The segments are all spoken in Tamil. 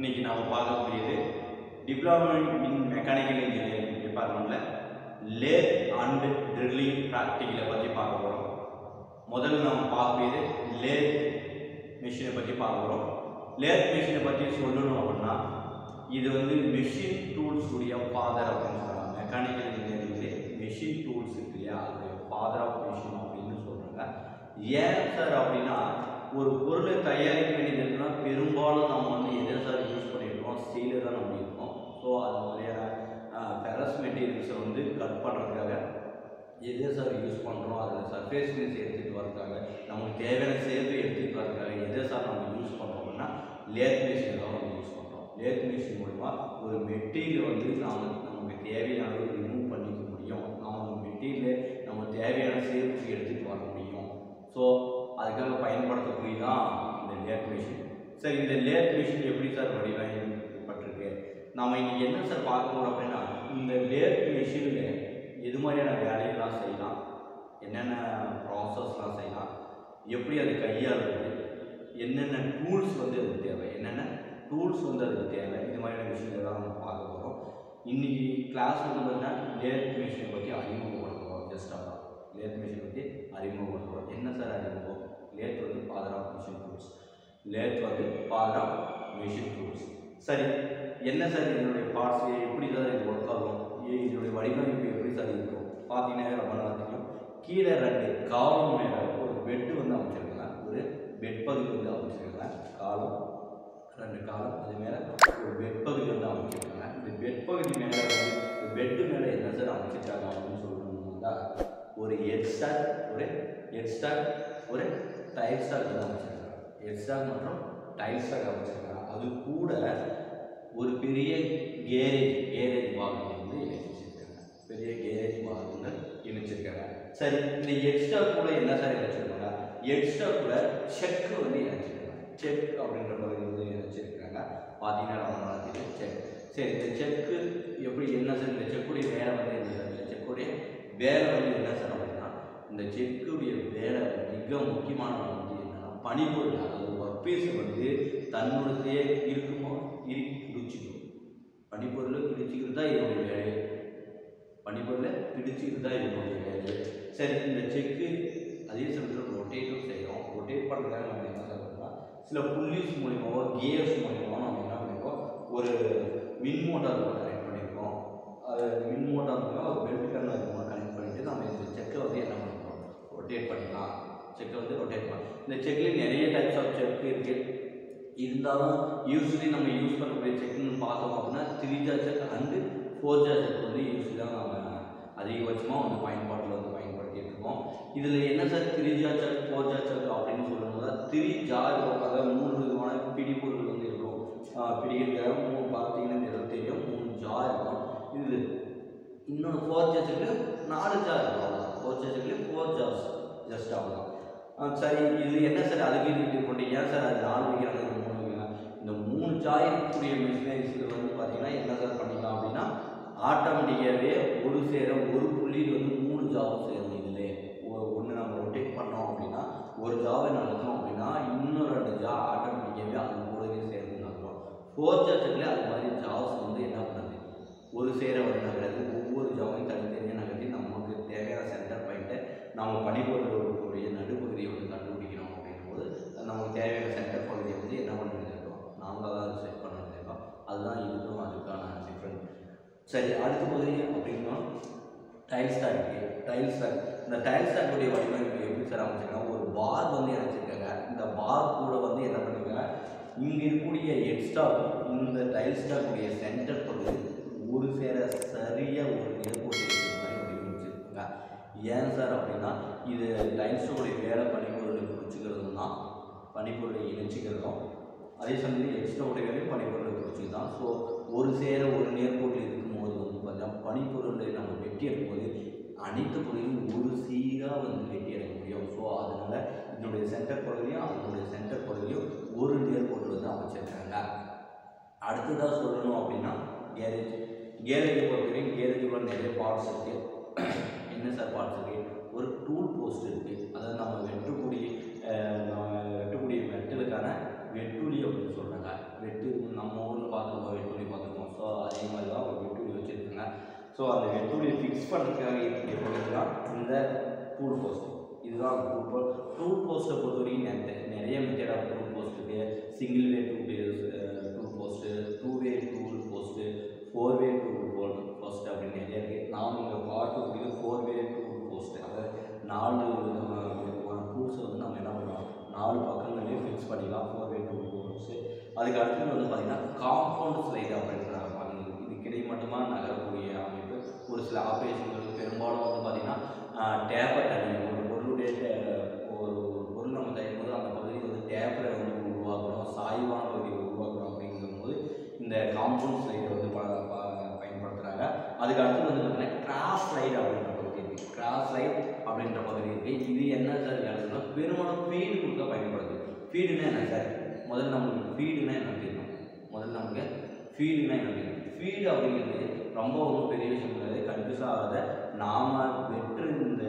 இன்னைக்கு நாம பார்க்கக்கூடியது டிப்ளமோ இன் மெக்கானிக்கல் இன்ஜினியரிங் டிபார்ட்மெண்ட்ல லேத் அண்ட் ட்ரில்லிங் பிராக்டிகலை பற்றி பார்க்க போகிறோம். முதல்ல நம்ம பார்க்கக்கூடியது லேத் மிஷினை பற்றி பார்க்க போகிறோம். லேத் மிஷினை பற்றி சொல்லணும் அப்படின்னா இது வந்து மெஷின் டூல்ஸ் உடைய ஃபாதர் அப்படின்னு சொல்கிறாங்க. மெக்கானிக்கல் இன்ஜினியரிங்லேயே மெஷின் டூல்ஸ் இருக்கு இல்லையா, அதோடைய ஃபாதர் ஆஃப் மெஷின் அப்படின்னு சொல்கிறாங்க. ஏன் சார் அப்படின்னா ஒரு பொருளை தயாரிக்க வேண்டியதுன்னா பெரும்பாலும் நம்ம வந்து எதை சார் யூஸ் பண்ணியிருக்கோம், ஸ்டீலை தான் நம்ம இருக்கோம். ஸோ அது மாதிரியான ஃபெரஸ் மெட்டீரியல்ஸை வந்து கட் பண்ணுறதுக்காக எதை சார் யூஸ் பண்ணுறோம், அதில் சர்ஃபேஸ் ஃபினிஷ் எடுத்துகிட்டு வரதுக்காக நமக்கு தேவையான சேவை எடுத்துகிட்டு வரதுக்காக எதை சார் நம்ம யூஸ் பண்ணுறோம் அப்படின்னா லேத் மிஷின் தான் நம்ம யூஸ் பண்ணுறோம். லேத் மிஷின் மூலமா ஒரு மெட்டீரியல் வந்து நமக்கு தேவையான அளவு ரிமூவ் பண்ணிக்க முடியும். நம்ம மெட்டீரியலை நம்ம தேவையான சேஃப்டி எடுத்துகிட்டு வர முடியும். ஸோ அதுக்காக பயன்படுத்தக்கூடியதான் இந்த லேத் மிஷின். சார் இந்த லேத் மிஷின் எப்படி சார் வடிவமைக்கப்பட்டிருக்கு, நம்ம இன்னைக்கு என்ன சார் பார்க்க போகிறோம் அப்படின்னா இந்த லேத் மிஷினில் எது மாதிரியான வேலைகள்லாம் செய்யலாம், என்னென்ன ப்ராசஸ்லாம் செய்யலாம், எப்படி அதை கையாளுறது, என்னென்ன டூல்ஸ் வந்து அதுக்கு தேவை, என்னென்ன டூல்ஸ் வந்து அதுக்கு தேவை, இது மாதிரியான விஷயங்கள்லாம் நம்ம பார்க்க போகிறோம். இன்றைக்கி கிளாஸ் வந்து பார்த்தீங்கன்னா லேத் மிஷினை பற்றி அறிமுகப்படுத்துகிறோம். ஜஸ்ட் அதான் லேத் மிஷினை பற்றி அறிமுகப்படுத்துகிறோம். என்ன சார் அறிமுகம்? லேத் வந்து father of machine tools. Lathe வந்து ஃபாதர் ஆஃப் மிஷின் டூல்ஸ். சரி, என்ன சார் இதனுடைய பார்ட்ஸ், எப்படி சார் இது ஒர்க் ஆகும், இதனுடைய வடிவமைப்பு எப்படி சார் இருக்கும் பார்த்தீங்கன்னா ரொம்ப நல்லா தெரியும். கீழே ரெண்டு காலம் மேலே ஒரு பெட்டு வந்து அமைச்சிருக்காங்க, ஒரு பெட் பகுதி வந்து அமைச்சிருக்காங்க. காலம் ரெண்டு காலம், அது மேலே ஒரு பெட் பகுதி வந்து அமைச்சிருக்காங்க. இந்த பெட் பகுதி மேலே வந்து இந்த பெட்டு மேலே என்ன சார் அமைச்சிருக்காங்க அப்படின்னு சொல்லணும்னா ஒரு ஹெட் ஸ்டாக், ஒரு ஹெட் ஸ்டாக், ஒரு டைல் ஸ்டாக் வந்து அமைச்சிருக்காங்க. ஹெட் ஸ்டாக் மற்றும் டைல் ஸ்டாக் அமைச்சிருக்காங்க. அது கூட ஒரு பெரிய கேரேஜ் வாகனம் வந்து இணைச்சிருக்காங்க. பெரிய கேரேஜ் வாகனங்கள் இணைச்சிருக்காங்க. சரி, இந்த ஹெட் ஸ்டாக் கூட என்ன சார் இணைச்சிருக்காங்க? ஹெட் ஸ்டாக் கூட செக் வந்து இணைச்சிருக்காங்க. செக் அப்படின்ற பகுதி வந்து இணைச்சிருக்காங்க. பார்த்தீங்கன்னா ரொம்ப நல்லா தெரியும் செக். சரி, இந்த செக்கு எப்படி என்ன சார், இந்த செக்குடைய வேலை வந்து என்ன சார், இந்த செக்குடைய வேலை வந்து என்ன சார் அப்படின்னா இந்த செக்குடைய வேலை மிக முக்கியமான வந்து என்னன்னா பனிப்பொருள், அதாவது ஒர்க் பீஸை வந்து தன்னுடைய இருக்குமோ இறுக்கி பிடிச்சிக்கும். பனிப்பொருளை பிடிச்சிக்கிறது தான் இதனுடைய வேலை. பனிப்பொருளை பிடிச்சிக்கிறது தான் இதனுடைய வேலை. சரி, இந்த செக்கு அதே சமயத்தில் ரொட்டேட்டும் செய்கிறோம். ரொட்டேட் பண்ணுறதுக்காக நம்ம என்ன செய்யறோம்னா சில புள்ளிஸ் மூலியமாவோ கியர்ஸ் மூலியமாவோ நம்ம என்ன பண்ணியிருக்கோம், ஒரு மின் மோட்டார் கனெக்ட் பண்ணியிருக்கோம். அது மின் மோட்டார் மூலமாக ஒரு பெல்ட் கண்ணை கனெக்ட் பண்ணிவிட்டு நம்ம இந்த செக்கை வந்து என்ன பண்ணுறோம், ரொட்டேட் பண்ணிக்கலாம். செக்கை வந்து ரொட்டேட் பண்ணலாம். இந்த செக்கில் நிறைய டைப்ஸ் ஆஃப் செக் இருக்குது. இருந்தாலும் யூஸ்வலி நம்ம யூஸ் பண்ணக்கூடிய செக்குன்னு பார்த்தோம் அப்படின்னா 3 செக் அண்டு 4 செக் வந்து யூஸ்வலாக நம்ம அதிகபட்சமாக வந்து பயன்பாட்டில் வந்து பயன்படுத்திட்டு இருக்கோம். இதில் என்ன சார் 3 செக் 4 செக் அப்படின்னு சொல்லணும்னா 3 ஜார் இருக்கும். அதாவது 3 விதமான பிடிப்பொருள் வந்து இருக்கும். பிடிக்கிறதுக்காக 3 பார்த்தீங்கன்னா தெரியும் 3 ஜார் இருக்கும். இது இன்னொன்று 4 செக்கில் 4 ஜார் இருக்கும். 4 செக்கில் 4 ஜார்ஸ் ஜஸ்ட் ஆகலாம். சரி, இது என்ன சார் அதுக்கு இது கொண்டு ஏன் சார் அது 4 வைக்கிறாங்க, 3 வைக்கிறாங்க? இந்த 3 ஜாய் இருக்கக்கூடிய மிஷினரிஸில் வந்து பார்த்தீங்கன்னா என்ன சார் பண்ணிக்கலாம் அப்படின்னா ஆட்டோமேட்டிக்காகவே ஒரு சேர ஒரு புள்ளியில் வந்து 3 ஜாவும் சேரும். இதில் ஒன்று நம்ம ரொட்டேட் பண்ணோம் அப்படின்னா ஒரு ஜாவை நடத்தணும் அப்படின்னா இன்னும் 2 ஜா ஆட்டோமேட்டிக்காகவே அது கூடவே சேர்ந்து நடக்கும். 4 செக்கில் அது மாதிரி ஜாவ்ஸ் வந்து என்ன பண்ணுது, ஒரு சேர வந்து நகராது. ஒவ்வொரு ஜாவையும் தனித்தனியாக நகர்த்தி நமக்கு தேவையான சென்டர் பாயிண்ட்டை நம்ம பனிப்பொருளுடைய நடுப்பகுதியை வந்து கண்டுபிடிக்கணும். அப்படிங்கும்போது நமக்கு தேவையான சென்டர் பகுதியை வந்து என்ன பண்ணிருக்கோம், நாமளாக தான் செட் பண்ணிருக்கோம். அதுதான் இதுக்கும் அதுக்கான டிஃப்ரெண்ட். சரி, அடுத்த பகுதி அப்படின்னா டைல் ஸ்டாக் இருக்குது. டைல் ஸ்டாக், இந்த டைல் ஸ்டாக்குடைய வடிவமைப்பு எப்படி சார் அமைச்சிருக்காங்க, ஒரு பார் வந்து இணைச்சிருக்காங்க. இந்த பார் கூட வந்து என்ன பண்ணிருக்காங்க, இங்கே இருக்கக்கூடிய ஹெட் ஸ்டாக் இந்த டைல் ஸ்டாக்குடைய சென்டர் பகுதி ஒரு சேர சரியாக ஒரு நேர்கோட்டு இருக்கிற மாதிரி வடிவமைச்சிருக்காங்க. ஏன் சார் அப்படின்னா இது டைல் ஸ்டாக்குடைய வேலை பனிப்பொருளை பிடிச்சிக்கிறதும் தான், பனிப்பொருளை இணைச்சிக்கிறதும், அதே சமயத்தில் ஹெட் ஸ்டாக்குடைய வேலையும் பனிப்பொருளை பிடிச்சிக்கு தான். ஸோ ஒரு சேர ஒரு நேர்கோட்டில் இருக்கும்போது வந்து பார்த்தீங்கன்னா பனிப்பொருளை நம்ம வெட்டி எடுக்கும்போது அனைத்து பகுதியும் ஒரு சீராக வந்து வெட்டி எடுக்க முடியும். ஸோ அதனால இதனுடைய சென்டர் பகுதியும் அதனுடைய சென்டர் பகுதியும் ஒரு நேர்கோட்டில் வந்து அமைச்சிருக்காங்க. அடுத்ததாக சொல்லணும் அப்படின்னா கேரேஜ். கேரேஜை பொறுத்தவரைக்கும் கேரேஜுக்குள்ள நிறைய பார்ட்ஸ் இருக்குது. என்ன சார் பார்ட்ஸ் இருக்குது, ஒரு டூல் போஸ்ட் இருக்குது. அதாவது நம்ம வெட்டக்கூடிய மெட்டலுக்கான வெட்டுளி அப்படின்னு சொல்கிறாங்க. வெட்டு நம்ம ஊரில் பார்த்துருப்போம், வெட்டுளி பார்த்துருப்போம். ஸோ அதே மாதிரி தான் ஒரு வெட்டுளி வச்சுருக்காங்க. ஸோ அந்த வெட்டுளியை ஃபிக்ஸ் பண்ணுறதுக்காக இருக்கக்கூடிய பகுதி தான் இந்த டூல் போஸ்ட். இதுதான் டூல் போஸ்ட்டை பொறுத்த வரைக்கும் நிறைய மெத்தட் ஆஃப் டூல் போஸ்ட் இருக்குது. Single way tool post, 2 way tool post, 4 way tool post அப்படின்னு நிறைய இருக்குது. நாம் இங்கே பார்க்கக்கூடியது 4 வே டூல் போஸ்ட்டு. அதாவது 4 விதமான டூல்ஸை வந்து நம்ம என்ன பண்ணுறோம், 4 பக்கங்களையே ஃபிக்ஸ் பண்ணிக்கலாம். 4 வே டூல் போஸ்ட்டு. அதுக்கு அடுத்தது வந்து பார்த்திங்கன்னா காம்பவுண்ட் ஸ்லைடு அப்படின்ற பாருங்கள். இது கிடைமட்டமா நகரக்கூடிய அமைப்பு. ஒரு சில ஆப்ரேஷன்களுக்கு பெரும்பாலும் வந்து பார்த்திங்கன்னா டேப்பர் தனியாக ஒரு பொருள் நம்ம தயாரிக்கும் போது அந்த பகுதியில் வந்து டேப்பரை வந்து உருவாக்கணும், சாய்வான பகுதியை உருவாக்கணும். அப்படிங்கும்போது இந்த காம்பவுண்ட் ஸ்லைடை வந்து பயன்படுத்துகிறாங்க. அதுக்கு அடுத்து வந்து பார்த்திங்கன்னா கிராஸ் ஸ்லைடு அப்படின்ற பகுதி இருக்குது. கிராஸ் ஸ்லைட் அப்படின்ற பகுதி இருக்குது. இது என்ன சார் வேலைன்னா பெரும்பாலும் ஃபீடு கொடுக்க பயன்படுது. ஃபீடுனா என்ன சார்? முதல்ல நம்மளுக்கு ஃபீடுனா என்ன தெரியும். ஃபீடு அப்படிங்கிறது ரொம்ப ஒன்றும் பெரிய விஷயம் கிடையாது. கன்ஃபியூஸ் ஆகாத நாம் வெற்று இந்த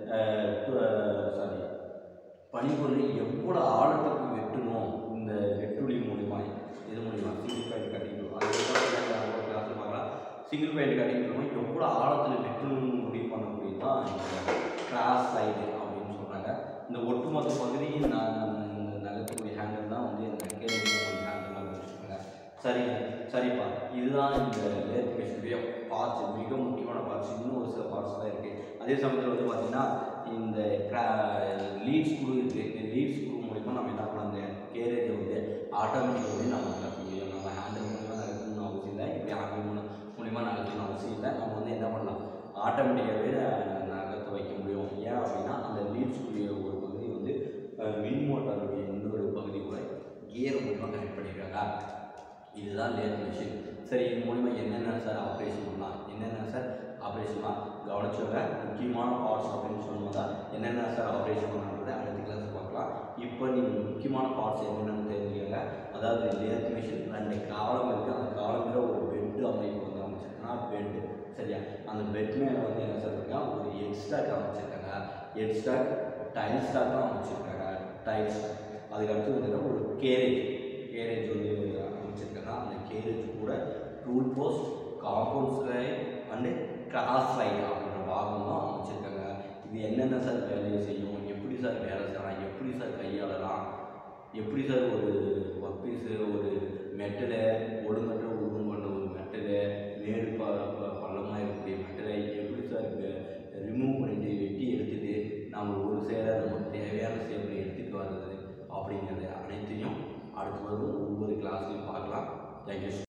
பனிப்பொருளை எவ்வளோ ஆழத்துக்கு வெட்டணும் இந்த வெட்டுளி மூலிமா, இது மூலிமா சிங்கிள் பாயிண்ட் கட்டிக்கணும். அதுக்கப்புறம் கிளாஸ் பார்க்கலாம். சிங்கிள் பாயிண்ட் கட்டிக்கணும் எவ்வளோ ஆழத்தில் வெட்டணும்னு முடிவு பண்ணக்கூடியது தான் இந்த கிராஸ் சைடு அப்படின்னு சொல்கிறாங்க. இந்த ஒட்டுமொத்த பகுதியும் நகர்த்தக்கூடிய ஹேண்டில் தான் வந்து இந்த மெக்கானிக்கல் ஹேண்டில் அப்படின்னு சொல்கிறாங்க. சரிப்பா, இதுதான் இந்த லேத் மிஷினுடைய பார்ட்ஸ், மிக முக்கியமான பார்ட்ஸ். இன்னும் ஒரு சில பார்ட்ஸ் தான் இருக்குது. அதே சமயத்தில் வந்து பார்த்திங்கன்னா இந்த லீட் ஸ்க்ரூ இருக்குது. இந்த லீட் ஸ்க்ரூ மூலிமா நம்ம என்ன பண்ணலாம், இந்த கேரேஜை வந்து ஆட்டோமேட்டிக்காக வந்து நம்ம நகர்த்த முடியும். நம்ம ஹேண்டில் மூலிமா நகர்த்தணும்னு அவசியம் இல்லை. இப்படி ஹேண்டில் மூலிமா நகர்த்தணும்னு அவசியம் இல்லை. நம்ம வந்து என்ன பண்ணலாம், ஆட்டோமேட்டிக்காகவே நகர்த்த வைக்க முடியும். ஏன் அப்படின்னா அந்த லீட் ஸ்க்ரூடைய ஒரு பகுதி வந்து மின் மோட்டாருடைய இன்னொரு பகுதி கூட கியர் மூலிமா கனெக்ட் பண்ணியிருக்காங்க. இதுதான் லேத் மிஷின். சரி, இது மூலிமா என்னென்ன சார் ஆப்ரேஷன் பண்ணலாம், கவனிச்சவங்க முக்கியமான பார்ட்ஸ் அப்படின்னு சொல்லும்போது என்னென்ன சார் ஆப்ரேஷன் பண்ணாங்கிறத அடுத்த கிளாஸ் பார்க்கலாம். இப்போ நீங்கள் முக்கியமான பார்ட்ஸ் என்னென்னு தெரிஞ்சுக்கங்க. அதாவது லேத் மிஷின் 2 காலம் இருக்குது. அந்த காலத்தில் ஒரு பெட்டு அமைப்பு வந்து அமைச்சிருக்காங்க, பெட்டு. சரியா, அந்த பெட் மேலே வந்து என்ன சொல்லிருக்காங்க, ஒரு ஹெட் ஸ்டாக் அமைச்சிருக்காங்க. ஹெட் ஸ்டாக், டைல் ஸ்டாக்கும் அமைச்சிருக்காங்க. Tail stock. அதுக்கடுத்து வந்து ஒரு கேரேஜ் வந்து அமைச்சிருக்காங்க. அந்த கேரேஜ் கூட tool post, compound slide and cross slide அப்படின்ற பாகம் தான் அமைச்சிருக்காங்க. இது என்னென்ன சார் வேலையை செய்யும், எப்படி சார் வேலை செய்யலாம், எப்படி சார் கையாளலாம், எப்படி சார் ஒரு ஒர்க் பீஸு, ஒரு மெட்டலை ஒடுங்கற்ற உருவம் கொண்ட ஒரு மெட்டலை, மேடு பள்ளமாக இருக்கக்கூடிய மெட்டலை எப்படி சார் ரிமூவ் பண்ணிட்டு வெட்டி எடுத்துகிட்டு நம்ம ஒரு சேரை நமக்கு தேவையான சேரில் எடுத்துகிட்டு வர்றது அப்படிங்கிறது அனைத்தையும் அடுத்து வரும் ஒவ்வொரு கிளாஸ்லையும் பார்க்கலாம். தேங்க்யூ.